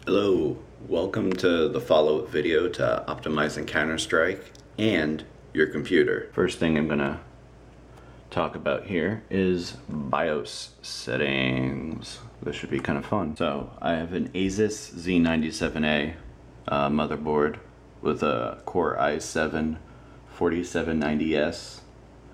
Hello, welcome to the follow-up video to optimizing Counter-Strike and your computer. First thing I'm gonna talk about here is BIOS settings. This should be kind of fun. So I have an Asus Z97A motherboard with a Core i7 4790S,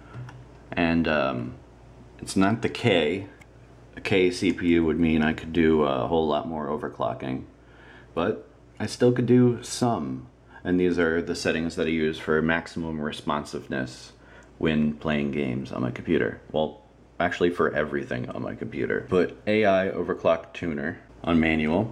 and it's not the K. A K CPU would mean I could do a whole lot more overclocking, but I still could do some. And these are the settings that I use for maximum responsiveness when playing games on my computer. Well, actually for everything on my computer. Put AI overclock tuner on manual.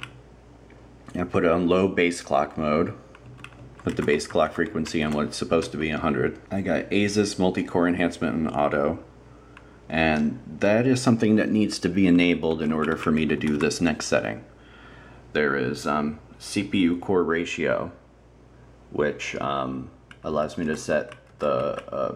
And put it on low base clock mode. Put the base clock frequency on what it's supposed to be, 100. I got Asus multi-core enhancement in auto. And that is something that needs to be enabled in order for me to do this next setting. There is CPU core ratio, which allows me to set the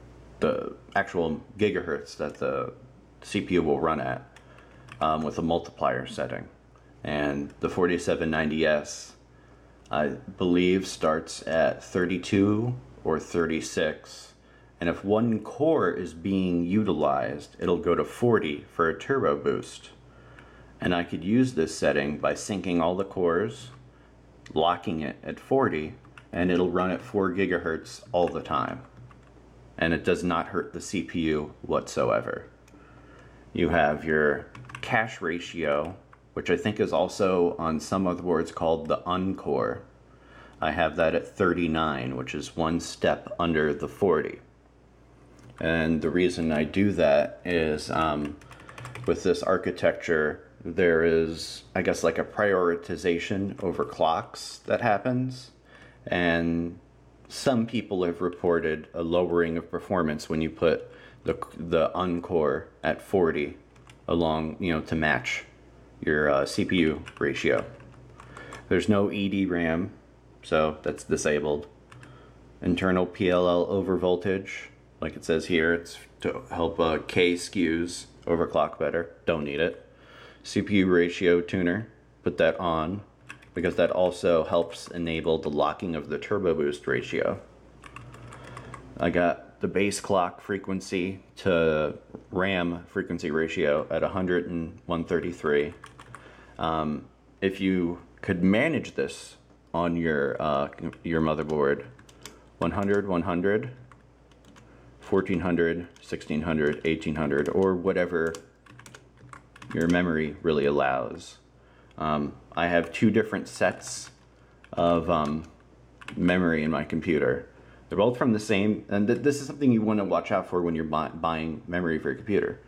actual gigahertz that the CPU will run at with a multiplier setting. And the 4790S, I believe, starts at 32 or 36. And if one core is being utilized, it'll go to 40 for a turbo boost. And I could use this setting by syncing all the cores, locking it at 40, and it'll run at 4 gigahertz all the time. And it does not hurt the CPU whatsoever. You have your cache ratio, which I think is also on some motherboards called the uncore. I have that at 39, which is one step under the 40. And the reason I do that is with this architecture, there is, I guess, like a prioritization over clocks that happens. And some people have reported a lowering of performance when you put the uncore at 40 along, to match your CPU ratio. There's no EDRAM, so that's disabled. Internal PLL overvoltage, like it says here, it's to help K SKUs overclock better. Don't need it. CPU ratio tuner, put that on, because that also helps enable the locking of the turbo boost ratio. I got the base clock frequency to RAM frequency ratio at 100 and 133. If you could manage this on your motherboard, 100, 100, 1400, 1600, 1800, or whatever your memory really allows. I have two different sets of memory in my computer. They're both from the same, and this is something you want to watch out for when you're buying memory for your computer.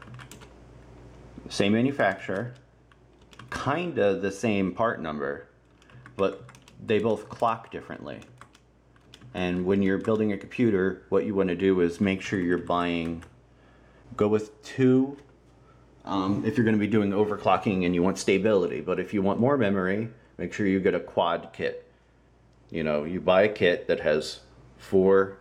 Same manufacturer, kinda the same part number, but they both clock differently. And when you're building a computer, what you want to do is make sure you're go with two if you're going to be doing overclocking and you want stability. But if you want more memory, make sure you get a quad kit. You buy a kit that has 4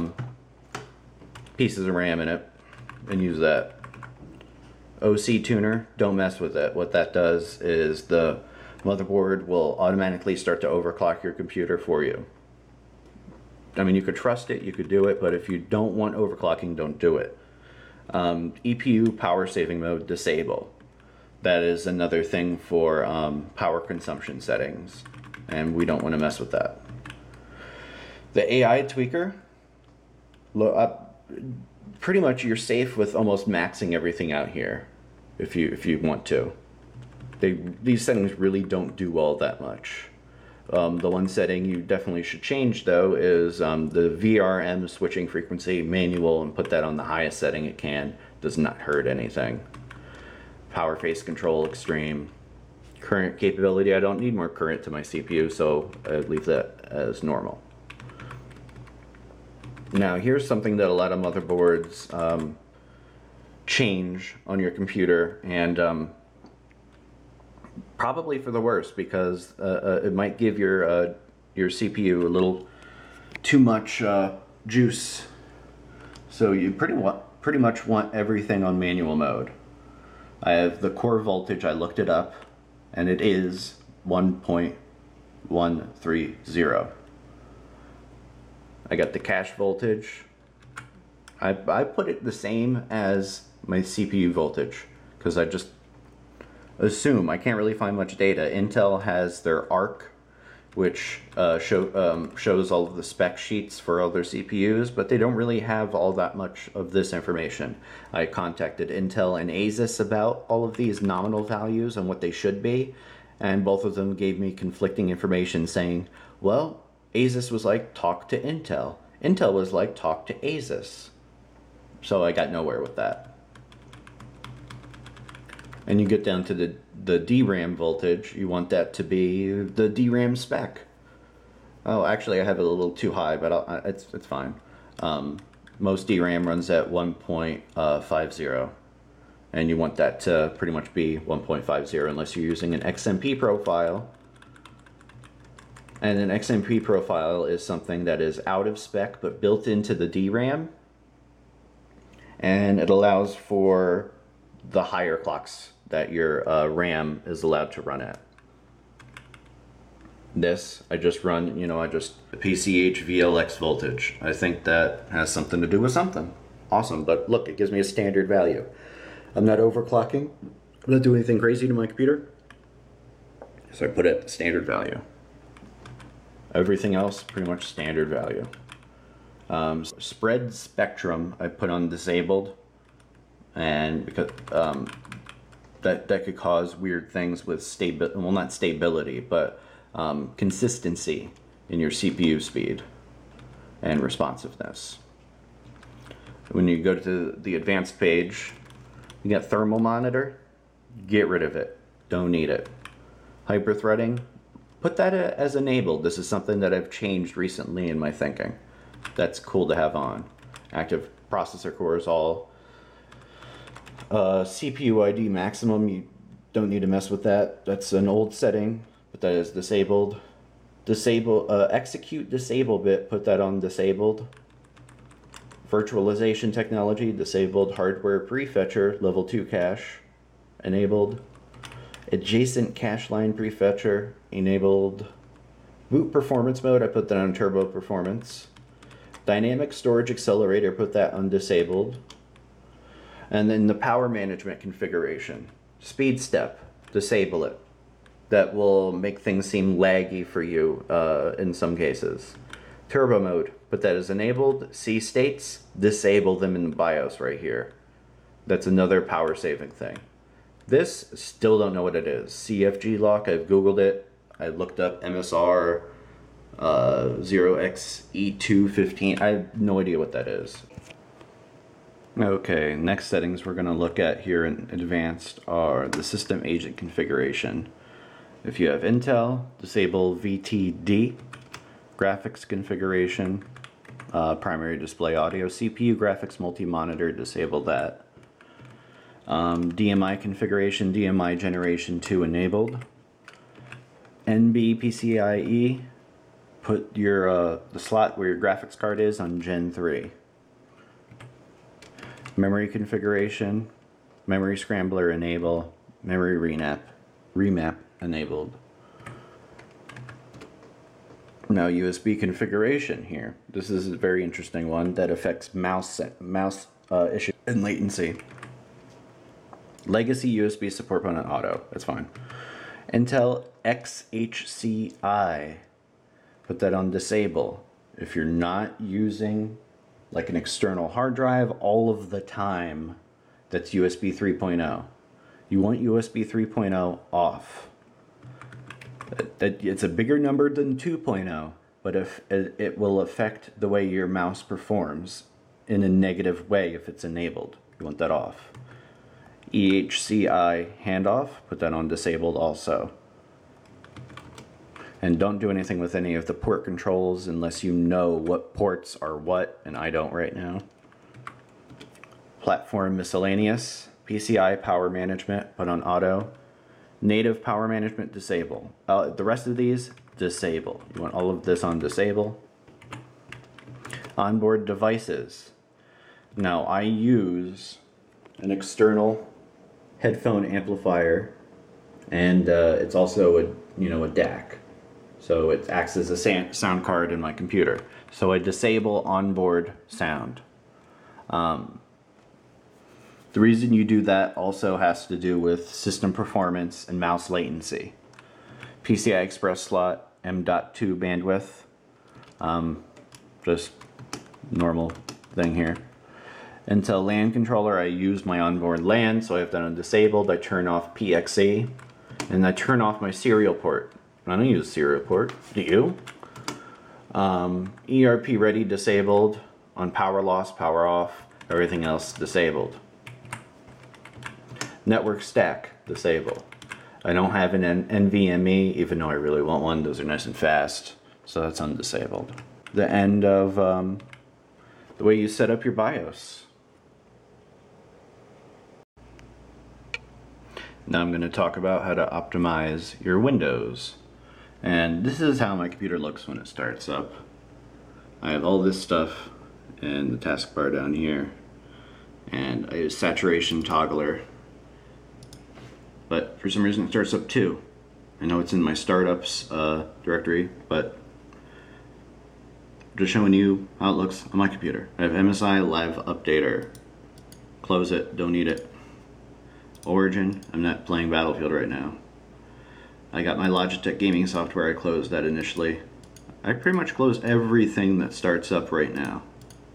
pieces of RAM in it and use that. OC tuner, don't mess with it. What that does is the motherboard will automatically start to overclock your computer for you. I mean, you could trust it, you could do it, but if you don't want overclocking, don't do it. EPU power saving mode, disable. That is another thing for power consumption settings, and we don't want to mess with that. The AI tweaker, pretty much you're safe with almost maxing everything out here if you want to. These settings really don't do all that much. The one setting you definitely should change, though, is the VRM switching frequency manual, and put that on the highest setting it can. Does not hurt anything. Power phase control extreme. Current capability, I don't need more current to my CPU, so I leave that as normal. Now, here's something that a lot of motherboards change on your computer, and probably for the worse, because it might give your CPU a little too much juice. So you pretty much want everything on manual mode. I have the core voltage, I looked it up, and it is 1.130. I got the cache voltage. I put it the same as my CPU voltage because I just assume I can't really find much data. Intel has their ARC, which shows all of the spec sheets for all their CPUs, but they don't really have all that much of this information. I contacted Intel and Asus about all of these nominal values and what they should be, and both of them gave me conflicting information saying, well, Asus was like, talk to Intel. Intel was like, talk to Asus. So I got nowhere with that. And you get down to the DRAM voltage, you want that to be the DRAM spec. Oh, actually I have it a little too high, but it's fine. Most DRAM runs at 1.50, and you want that to pretty much be 1.50 unless you're using an XMP profile. And an XMP profile is something that is out of spec but built into the DRAM, and it allows for the higher clocks that your RAM is allowed to run at. This, I just run, PCH VLX voltage. I think that has something to do with something. Awesome, but look, it gives me a standard value. I'm not overclocking. I'm not doing anything crazy to my computer. So I put it at standard value. Everything else, pretty much standard value. Spread spectrum, I put on disabled, and because that could cause weird things with not stability, but consistency in your CPU speed and responsiveness. When you go to the advanced page, you got thermal monitor, get rid of it, don't need it. Hyperthreading, put that as enabled. This is something that I've changed recently in my thinking. That's cool to have on. Active processor cores, all CPU ID maximum, you don't need to mess with that. That's an old setting, but that is disabled. Execute disable bit, put that on disabled. Virtualization technology, disabled. Hardware prefetcher, level 2 cache, enabled. Adjacent cache line prefetcher, enabled. Boot performance mode, I put that on turbo performance. Dynamic storage accelerator, put that on disabled. And then the power management configuration. Speed step, disable it. That will make things seem laggy for you in some cases. Turbo mode, put that as enabled. C states, disable them in the BIOS right here. That's another power saving thing. This, still don't know what it is. CFG lock, I've Googled it. I looked up MSR 0xe215. I have no idea what that is. Okay, next settings we're going to look at here in advanced are the system agent configuration. If you have Intel, disable VTD, graphics configuration, primary display audio, CPU graphics multi-monitor, disable that. DMI configuration, DMI generation 2 enabled. NB PCIe, put your the slot where your graphics card is on Gen 3. Memory configuration, memory scrambler enable, memory remap enabled. Now USB configuration here. This is a very interesting one that affects mouse issue and latency. Legacy USB support button auto, that's fine. Intel XHCI, put that on disable. If you're not using like an external hard drive all of the time, that's USB 3.0. You want USB 3.0 off. It's a bigger number than 2.0, but if it will affect the way your mouse performs in a negative way if it's enabled. You want that off. EHCI handoff, put that on disabled also. And don't do anything with any of the port controls unless you know what ports are what, and I don't right now. Platform miscellaneous, PCI power management, put on auto. Native power management, disable. The rest of these, disable. You want all of this on disable. Onboard devices. Now I use an external headphone amplifier and it's also a DAC, so it acts as a sound card in my computer. So I disable onboard sound. The reason you do that also has to do with system performance and mouse latency. PCI Express slot, M.2 bandwidth, just normal thing here. Intel LAN controller, I use my onboard LAN, so I have that on disabled. I turn off PXE, and I turn off my serial port. I don't use serial port, do you? ERP ready disabled, on power loss, power off, everything else disabled. Network stack disabled. I don't have an NVMe, even though I really want one. Those are nice and fast, so that's undisabled. The end of the way you set up your BIOS. Now I'm going to talk about how to optimize your Windows. And this is how my computer looks when it starts up. I have all this stuff in the taskbar down here, and I use saturation toggler. But for some reason it starts up too. I know it's in my startups directory, but just showing you how it looks on my computer. I have MSI Live Updater. Close it, don't need it. Origin, I'm not playing Battlefield right now. I got my Logitech gaming software, I closed that initially. I pretty much closed everything that starts up right now.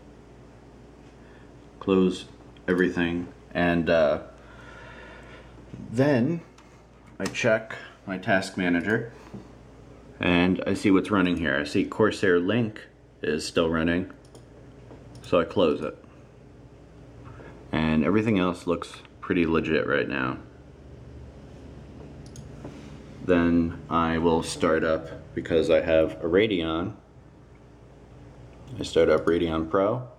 Close everything, and then I check my task manager and I see what's running here. I see Corsair Link is still running, so I close it. And everything else looks pretty legit right now. Then I will start up, because I have a Radeon, I start up Radeon Pro,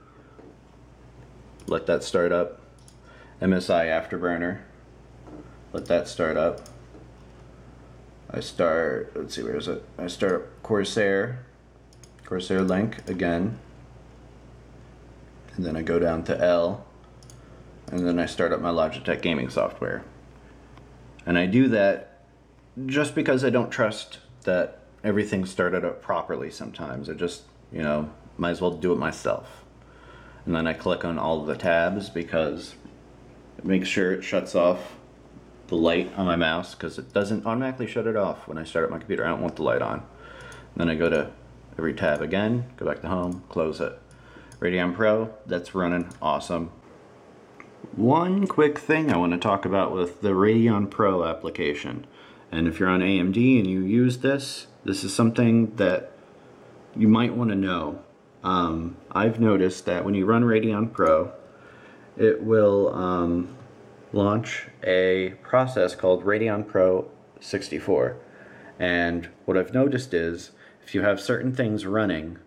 let that start up. MSI Afterburner, let that start up. I start, let's see, where is it? I start up Corsair Link again, and then I go down to L, and then I start up my Logitech gaming software. And I do that just because I don't trust that everything started up properly sometimes. I just, might as well do it myself. And then I click on all of the tabs because it makes sure it shuts off the light on my mouse, because it doesn't automatically shut it off when I start up my computer. I don't want the light on. And then I go to every tab again, go back to home, close it. Radeon Pro, that's running awesome. One quick thing I want to talk about with the Radeon Pro application. And if you're on AMD and you use this, this is something that you might want to know. I've noticed that when you run Radeon Pro, it will launch a process called Radeon Pro 64. And what I've noticed is, if you have certain things running,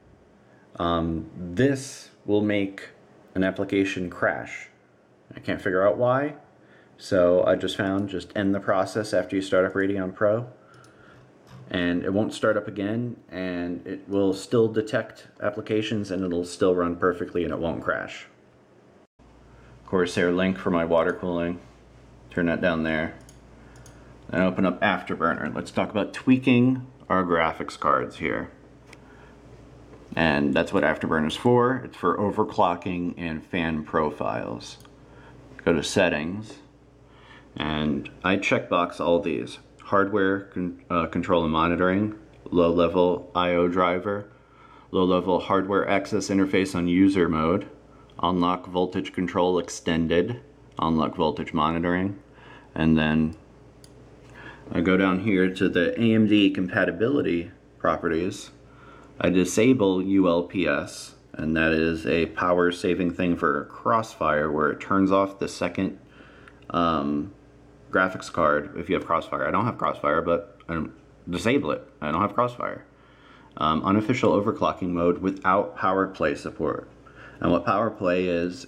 this will make an application crash. I can't figure out why, so I just found just end the process after you start up Radeon Pro, and it won't start up again, and it will still detect applications and it'll still run perfectly and it won't crash. Corsair Link for my water cooling, turn that down there. Then open up Afterburner. Let's talk about tweaking our graphics cards here. And that's what Afterburner's for. It's for overclocking and fan profiles. Go to settings, and I checkbox all these. Hardware control and monitoring, low level I/O driver, low level hardware access interface on user mode, unlock voltage control extended, unlock voltage monitoring, and then I go down here to the AMD compatibility properties. I disable ULPS, and that is a power saving thing for Crossfire, where it turns off the second graphics card if you have Crossfire. I don't have Crossfire, but I disable it. I don't have Crossfire. Unofficial overclocking mode without PowerPlay support. And what PowerPlay is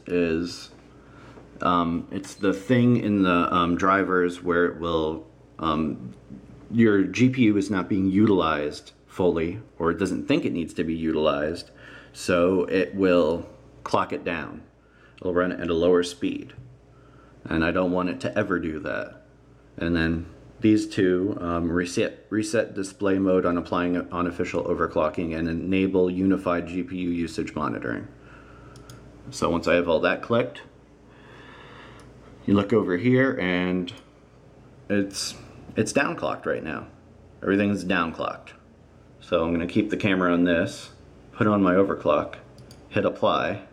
it's the thing in the drivers where it will, your GPU is not being utilized fully, or it doesn't think it needs to be utilized, so it will clock it down. It'll run it at a lower speed, and I don't want it to ever do that. And then these two, reset display mode on applying unofficial overclocking, and enable unified GPU usage monitoring. So once I have all that clicked, you look over here and it's downclocked right now. Everything's downclocked. So I'm going to keep the camera on this, put on my overclock, hit apply,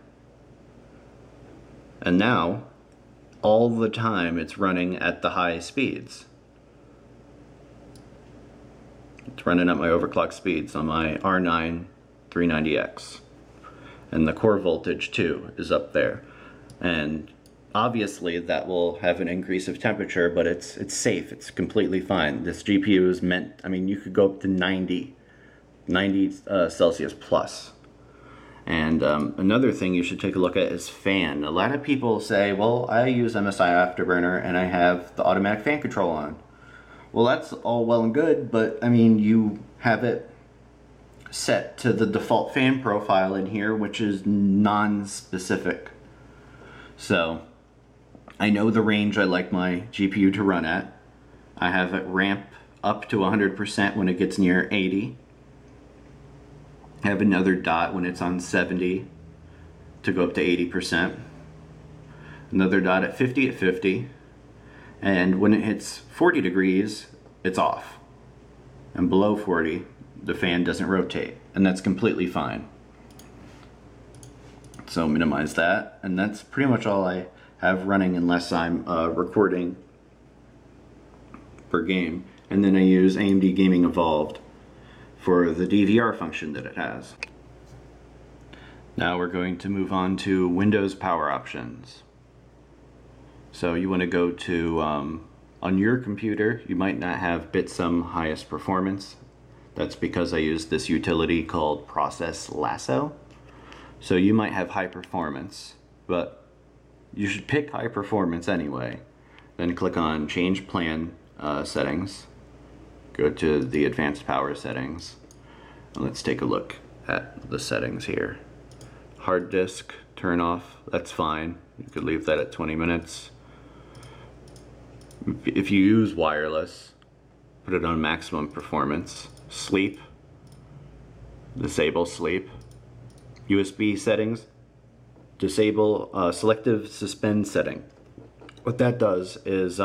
and now all the time it's running at the high speeds. It's running at my overclock speeds on my R9 390X. And the core voltage too is up there. And obviously that will have an increase of temperature, but it's safe, it's completely fine. This GPU is meant, I mean, you could go up to 90 Celsius plus. And another thing you should take a look at is fan. A lot of people say, well, I use MSI Afterburner and I have the automatic fan control on. Well, that's all well and good, but I mean, you have it set to the default fan profile in here, which is non-specific. So I know the range I like my GPU to run at. I have it ramp up to 100% when it gets near 80. I have another dot when it's on 70 to go up to 80%. Another dot at 50, and when it hits 40 degrees, it's off. And below 40, the fan doesn't rotate, and that's completely fine. So minimize that, and that's pretty much all I have running unless I'm recording per game. And then I use AMD Gaming Evolved for the DVR function that it has. Now we're going to move on to Windows Power Options. So you want to go to, on your computer, you might not have Bitsum highest performance. That's because I use this utility called Process Lasso. So you might have high performance, but you should pick high performance anyway. Then click on Change Plan Settings. Go to the Advanced Power Settings. And let's take a look at the settings here. Hard disk, turn off, that's fine. You could leave that at 20 minutes. If you use wireless, put it on maximum performance. Sleep, disable sleep. USB settings, disable selective suspend setting. What that does is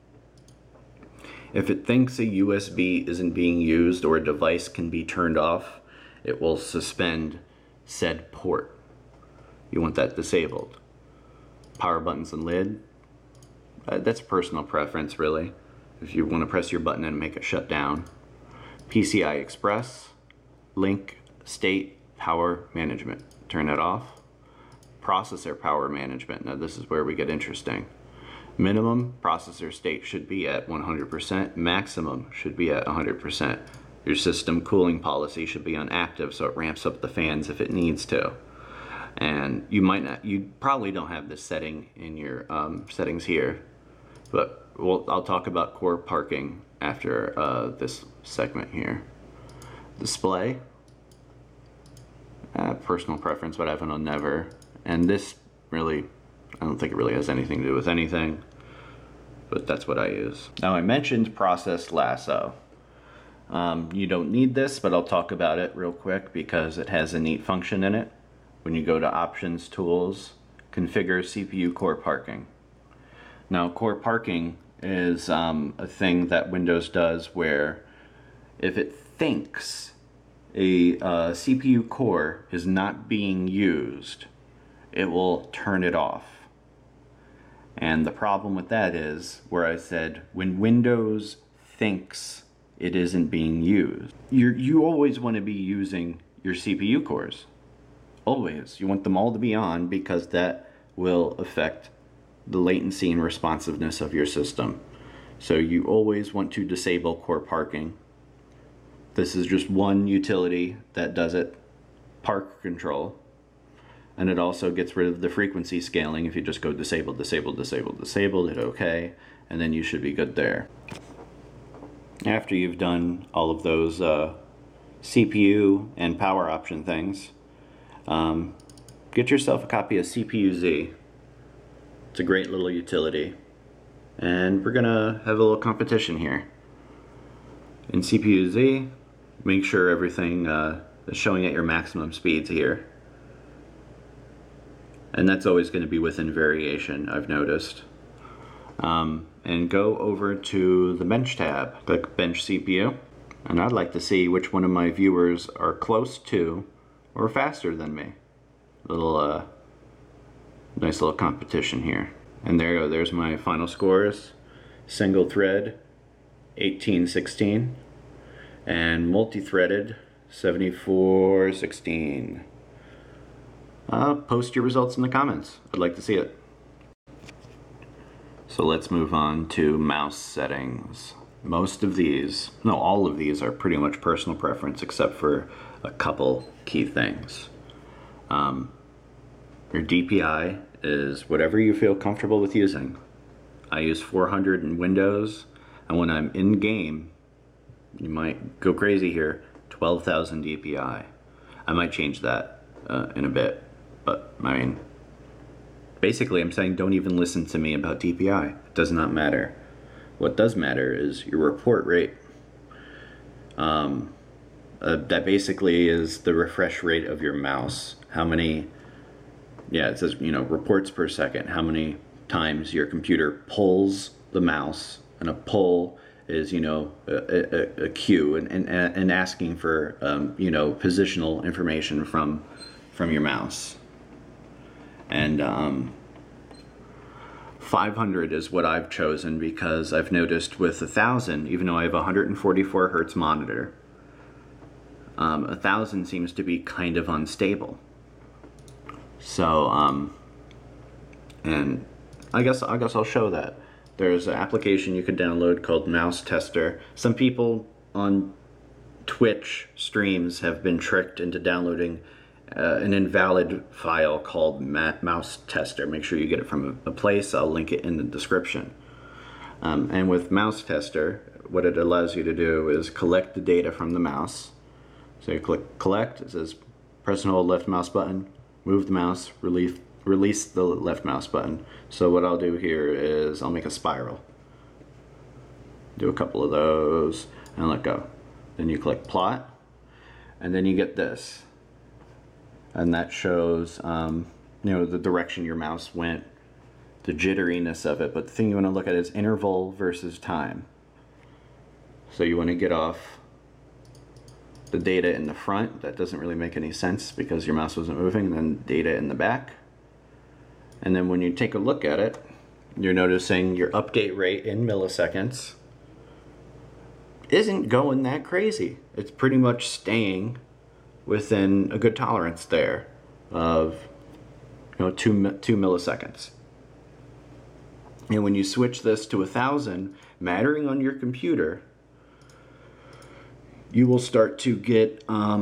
if it thinks a USB isn't being used or a device can be turned off, it will suspend said port. You want that disabled. Power buttons and lid, that's personal preference really. If you want to press your button and make it shut down. PCI Express, link, state, power management. Turn that off. Processor power management. Now this is where we get interesting. Minimum processor state should be at 100%. Maximum should be at 100%. Your system cooling policy should be on active, so it ramps up the fans if it needs to. And you probably don't have this setting in your settings here, but I'll talk about core parking after this segment here. Display, personal preference, but I have it on never. And this really, I don't think it really has anything to do with anything, but that's what I use. Now I mentioned Process Lasso. You don't need this, but I'll talk about it real quick because it has a neat function in it. When you go to Options, Tools, Configure CPU Core Parking. Now core parking is a thing that Windows does where if it thinks a CPU core is not being used, it will turn it off. And the problem with that is where I said when Windows thinks it isn't being used, you always want to be using your CPU cores. Always. You want them all to be on because that will affect the latency and responsiveness of your system. So you always want to disable core parking. This is just one utility that does it, park control. And it also gets rid of the frequency scaling. If you just go disable, disable, disable, disable, hit OK, and then you should be good there. After you've done all of those CPU and power option things, get yourself a copy of CPU-Z. It's a great little utility. and we're gonna have a little competition here. In CPU-Z, make sure everything is showing at your maximum speeds here. And that's always going to be within variation, I've noticed. And go over to the Bench tab, click Bench CPU, and I'd like to see which one of my viewers are close to or faster than me. Little nice little competition here. And there you go, there's my final scores. Single thread 1816 and multi-threaded 7416. Post your results in the comments. I'd like to see it. So let's move on to mouse settings. Most of these, no, all of these are pretty much personal preference except for a couple key things. Your DPI is whatever you feel comfortable with using. I use 400 in Windows, and when I'm in game, you might go crazy here, 12,000 DPI. I might change that in a bit, but I mean, basically I'm saying don't even listen to me about DPI. It does not matter. What does matter is your report rate. That basically is the refresh rate of your mouse. How many, yeah, it says, you know, reports per second, how many times your computer pulls the mouse, and a pull is, you know, a cue and asking for, you know, positional information from your mouse. And 500 is what I've chosen because I've noticed with 1000, even though I have a 144 hertz monitor, 1000 seems to be kind of unstable. So, and I guess I'll show that. There's an application you can download called Mouse Tester. Some people on Twitch streams have been tricked into downloading an invalid file called Mouse Tester. Make sure you get it from a place. I'll link it in the description. And with Mouse Tester, what it allows you to do is collect the data from the mouse. So you click collect, it says press and hold left mouse button, move the mouse, release the left mouse button. So what I'll do here is I'll make a spiral. Do a couple of those and let go. Then you click plot, and then you get this. And that shows you know, the direction your mouse went, the jitteriness of it. But the thing you want to look at is interval versus time. So you want to get off the data in the front. That doesn't really make any sense because your mouse wasn't moving. And then data in the back. And then when you take a look at it, you're noticing your update rate in milliseconds isn't going that crazy. It's pretty much staying within a good tolerance there of, you know, 2 milliseconds. And when you switch this to 1000, mattering on your computer, you will start to get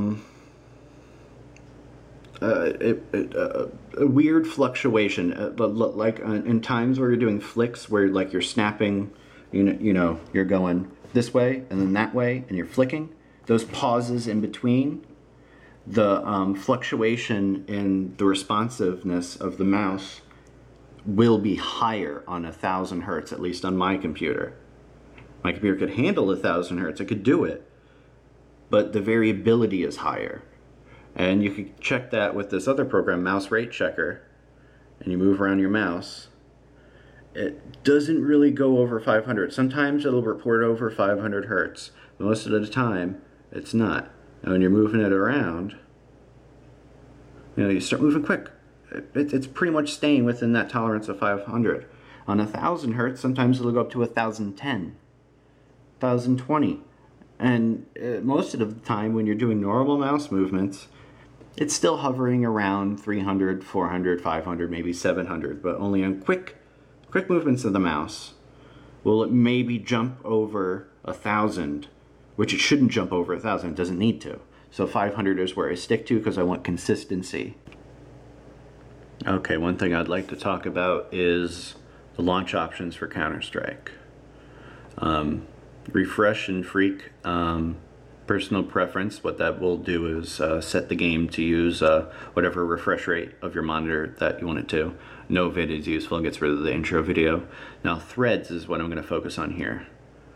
a weird fluctuation, like in times where you're doing flicks, where like you're snapping, you know, you're going this way and then that way, and you're flicking. Those pauses in between, the fluctuation in the responsiveness of the mouse will be higher on 1000 hertz, at least on my computer. My computer could handle 1000 hertz, it could do it, but the variability is higher. And you can check that with this other program, Mouse Rate Checker, and you move around your mouse. It doesn't really go over 500. Sometimes it'll report over 500 hertz. Most of the time, it's not. And when you're moving it around, you know, you start moving quick. It's pretty much staying within that tolerance of 500. On 1000 hertz, sometimes it'll go up to 1010, 1020. And most of the time when you're doing normal mouse movements, it's still hovering around 300, 400, 500, maybe 700, but only on quick movements of the mouse will it maybe jump over 1000, which it shouldn't jump over 1000, it doesn't need to. So 500 is where I stick to because I want consistency. Okay, one thing I'd like to talk about is the launch options for Counter-Strike. Refresh and Freak Personal preference, what that will do is set the game to use whatever refresh rate of your monitor that you want it to. No vid is useful, it gets rid of the intro video. Now threads is what I'm going to focus on here.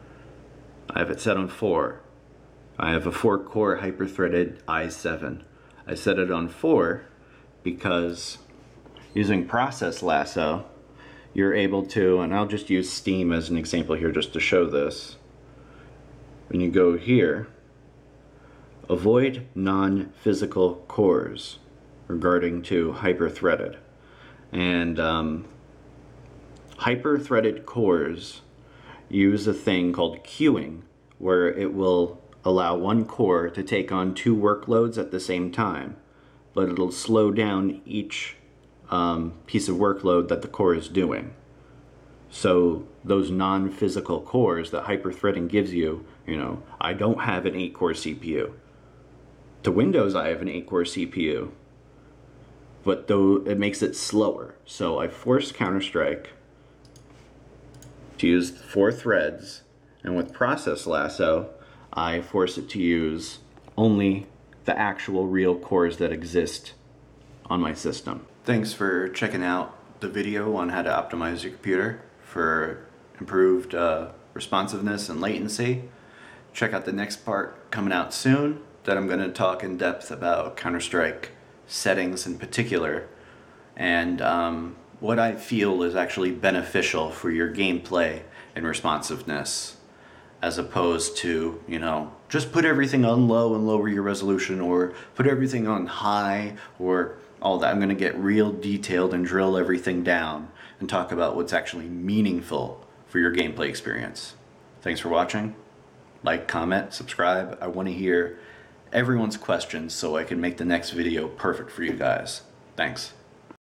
I have it set on 4. I have a 4-core hyper-threaded i7. I set it on 4 because using Process Lasso, you're able to, and I'll just use Steam as an example here just to show this. When you go here, avoid non-physical cores regarding to hyper-threaded. And hyper-threaded cores use a thing called queuing, where it will allow one core to take on 2 workloads at the same time, but it'll slow down each piece of workload that the core is doing. So those non-physical cores that hyper-threading gives you, I don't have an 8-core CPU. To Windows, I have an 8-core CPU, but though it makes it slower. So I forced Counter-Strike to use 4 threads, and with Process Lasso, I force it to use only the actual real cores that exist on my system. Thanks for checking out the video on how to optimize your computer for improved responsiveness and latency. Check out the next part coming out soon that I'm going to talk in depth about Counter-Strike settings in particular, and what I feel is actually beneficial for your gameplay and responsiveness, as opposed to, just put everything on low and lower your resolution, or put everything on high, or all that. I'm going to get real detailed and drill everything down and talk about what's actually meaningful for your gameplay experience. Thanks for watching. Like, comment, subscribe. I want to hear everyone's questions so I can make the next video perfect for you guys. Thanks.